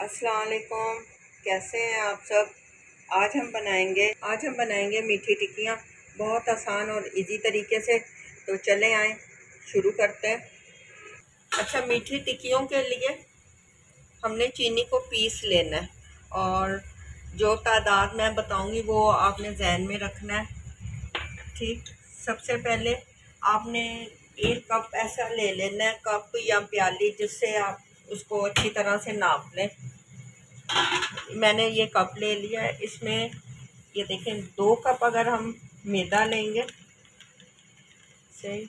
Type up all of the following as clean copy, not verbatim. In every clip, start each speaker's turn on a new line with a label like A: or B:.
A: अस्सलाम वालेकुम। कैसे हैं आप सब। आज हम बनाएंगे मीठी टिक्कियाँ, बहुत आसान और इजी तरीके से। तो चलें आए शुरू करते हैं। अच्छा, मीठी टिक्कियों के लिए हमने चीनी को पीस लेना है और जो तादाद मैं बताऊंगी वो आपने जहन में रखना है। ठीक, सबसे पहले आपने 1 कप ऐसा ले लेना है, कप या प्याली, जिससे आप उसको अच्छी तरह से नाप लें। मैंने ये कप ले लिया है। इसमें ये देखें 2 कप अगर हम मैदा लेंगे, सही,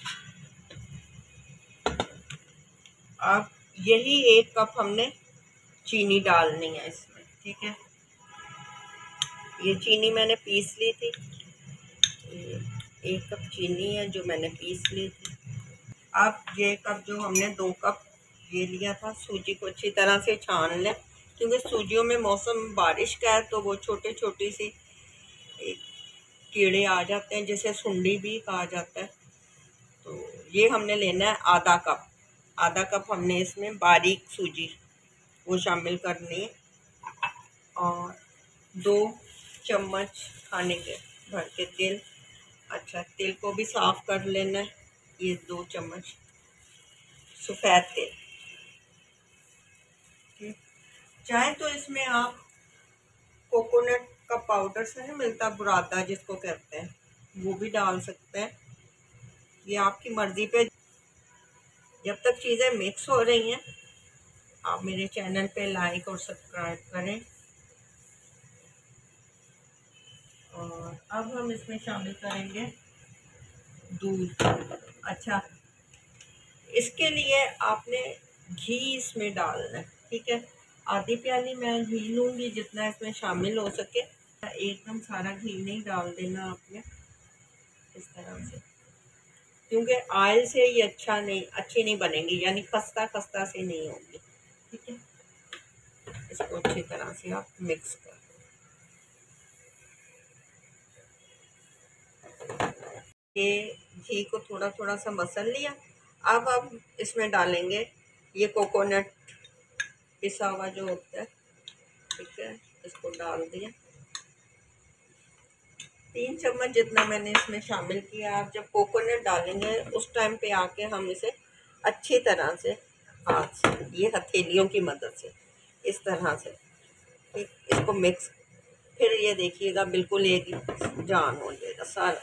A: अब यही 1 कप हमने चीनी डालनी है इसमें। ठीक है, ये चीनी मैंने पीस ली थी। ये 1 कप चीनी है जो मैंने पीस ली थी। अब ये कप जो हमने 2 कप ये लिया था, सूजी को अच्छी तरह से छान लें, क्योंकि सूजियों में मौसम बारिश का है तो वो छोटी छोटी सी कीड़े आ जाते हैं, जिसे सुंडी भी कहा जाता है। तो ये हमने लेना है आधा कप हमने इसमें बारीक सूजी वो शामिल करनी है, और 2 चम्मच खाने के भर के तेल। अच्छा, तेल को भी साफ कर लेना है। ये 2 चम्मच सफ़ेद तेल। ठीक, चाहे तो इसमें आप कोकोनट का पाउडर से नहीं मिलता, बुरादा जिसको कहते हैं, वो भी डाल सकते हैं। ये आपकी मर्ज़ी पे। जब तक चीज़ें मिक्स हो रही हैं, आप मेरे चैनल पे लाइक और सब्सक्राइब करें। और अब हम इसमें शामिल करेंगे दूध। अच्छा, इसके लिए आपने घी इसमें डालना है। ठीक है, आधी प्याली मैं घी लूँगी, जितना इसमें शामिल हो सके। एकदम सारा घी नहीं डाल देना आपने, इस तरह से, क्योंकि ऑयल से ये अच्छी नहीं बनेगी, यानी खस्ता खस्ता से नहीं होगी। ठीक है, इसको अच्छी तरह से आप मिक्स कर। ये घी को थोड़ा थोड़ा सा मसल लिया। अब हम इसमें डालेंगे ये कोकोनट पिसा हुआ जो होता है। ठीक है, इसको डाल दिया। 3 चम्मच जितना मैंने इसमें शामिल किया। आप जब कोकोनट डालेंगे उस टाइम पे आके हम इसे अच्छी तरह से हाथ से, ये हथेलियों की मदद से इस तरह से, ठीक, इसको मिक्स। फिर ये देखिएगा बिल्कुल एक जान हो जाएगा सारा।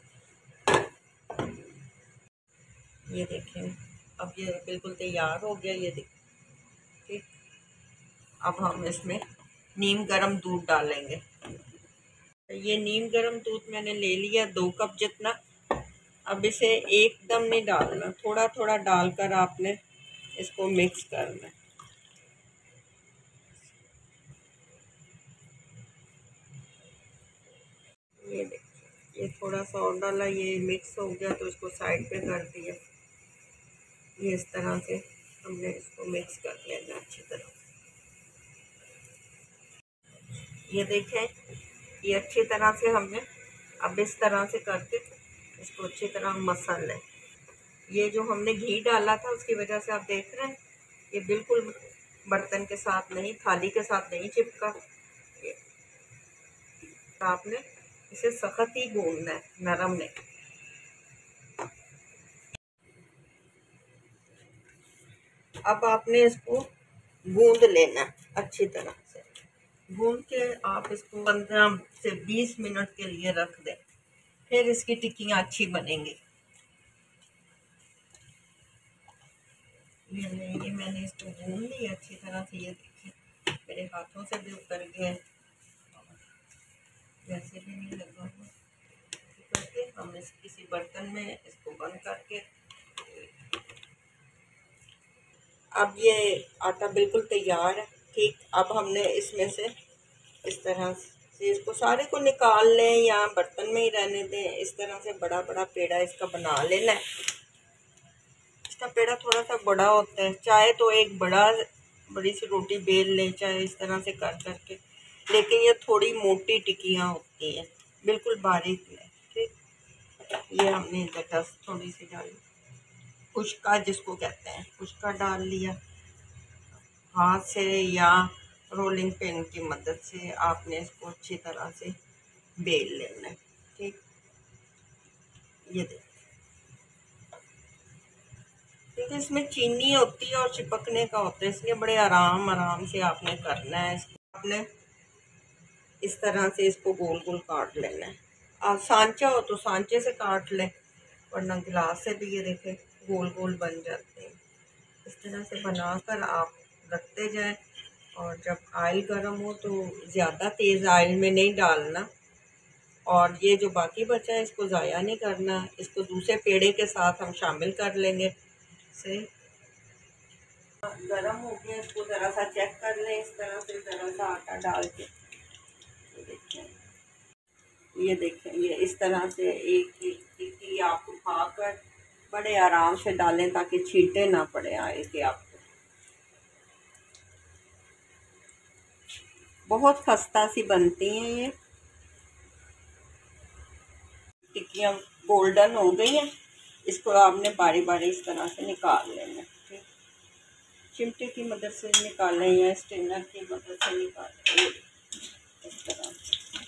A: ये देखें, अब ये बिल्कुल तैयार हो गया, ये देखिए। ठीक, अब हम इसमें नीम गर्म दूध डालेंगे। ये नीम गर्म दूध मैंने ले लिया 2 कप जितना। अब इसे एकदम नहीं डालना, थोड़ा थोड़ा डालकर आपने इसको मिक्स करना। ये देखिए, ये थोड़ा सा और डाला, ये मिक्स हो गया तो इसको साइड पे कर दिया। ये इस तरह से हमने इसको मिक्स कर लेना अच्छी तरह। ये देखें, ये अच्छी तरह से हमने अब इस तरह से करके इसको अच्छी तरह मसल लें। ये जो हमने घी डाला था उसकी वजह से आप देख रहे हैं ये बिल्कुल बर्तन के साथ नहीं, थाली के साथ नहीं चिपका। ये आपने इसे सख्त ही गूंदना है, नरम नहीं। अब आपने इसको गूंद लेना अच्छी तरह से। गूंद के आप इसको 15 से 20 मिनट के लिए रख दें, फिर इसकी टिक्कियाँ अच्छी बनेंगी। ये मैंने इसको गूंद लिया अच्छी तरह से। ये देखिए मेरे हाथों से भी उतर गए, जैसे भी नहीं लगा हुआ। करके हम इस किसी बर्तन में इसको बंद करके, अब ये आटा बिल्कुल तैयार है। ठीक, अब हमने इसमें से इस तरह से इसको सारे को निकाल लें या बर्तन में ही रहने दें। इस तरह से बड़ा बड़ा पेड़ा इसका बना लेना है। इसका पेड़ा थोड़ा सा बड़ा होता है, चाहे तो एक बड़ी सी रोटी बेल लें, चाहे इस तरह से कर करके, लेकिन ये थोड़ी मोटी टिक्कियाँ होती हैं, बिल्कुल बारीक नहीं। ठीक, ये हमने जटस थोड़ी सी डाली, खुशका जिसको कहते हैं, खुशका डाल लिया। हाथ से या रोलिंग पिन की मदद से आपने इसको अच्छी तरह से बेल लेना है। ठीक, ये देखिए, क्योंकि इसमें चीनी होती है और चिपकने का होता है, इसलिए बड़े आराम आराम से आपने करना है। इसको आपने इस तरह से इसको गोल गोल काट लेना है। आप सांचा हो तो सांचे से काट लें, वरना गिलास से भी ये देखें गोल गोल बन जाते हैं। इस तरह से बनाकर आप रखते जाएं, और जब आयल गर्म हो तो ज़्यादा तेज़ आयल में नहीं डालना, और ये जो बाकी बचा है इसको ज़ाया नहीं करना, इसको दूसरे पेड़े के साथ हम शामिल कर लेंगे। से गरम हो गया, इसको ज़रा सा चेक कर लें, इस तरह से ज़रा सा आटा डाल के। ये देखें, ये इस तरह से एक एक टिक्की आप उठाकर बड़े आराम से डालें ताकि छींटे ना पड़े आए कि आपको। बहुत खस्ता सी बनती हैं ये टिक्कियाँ। गोल्डन हो गई हैं, इसको आपने बारी बारी इस तरह से निकाल लेना। ठीक, चिमटे की मदद से निकालें या स्ट्रेनर की मदद से निकालें, इस तरह से।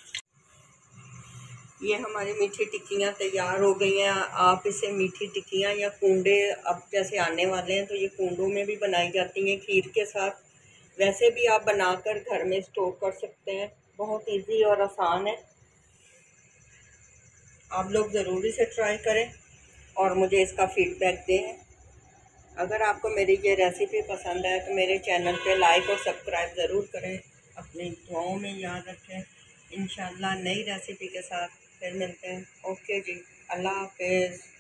A: ये हमारी मीठी टिक्कियाँ तैयार हो गई हैं। आप इसे मीठी टिक्कियाँ या कूंडे अब जैसे आने वाले हैं तो ये कूंडों में भी बनाई जाती हैं खीर के साथ। वैसे भी आप बनाकर घर में स्टोर कर सकते हैं, बहुत इजी और आसान है। आप लोग ज़रूर इसे ट्राई करें और मुझे इसका फीडबैक दें। अगर आपको मेरी ये रेसिपी पसंद है तो मेरे चैनल पे लाइक और सब्सक्राइब ज़रूर करें। अपनी दुआओं में याद रखें। इंशाल्लाह नई रेसिपी के साथ फिर मिलते हैं। ओके जी, अल्लाह हाफिज़।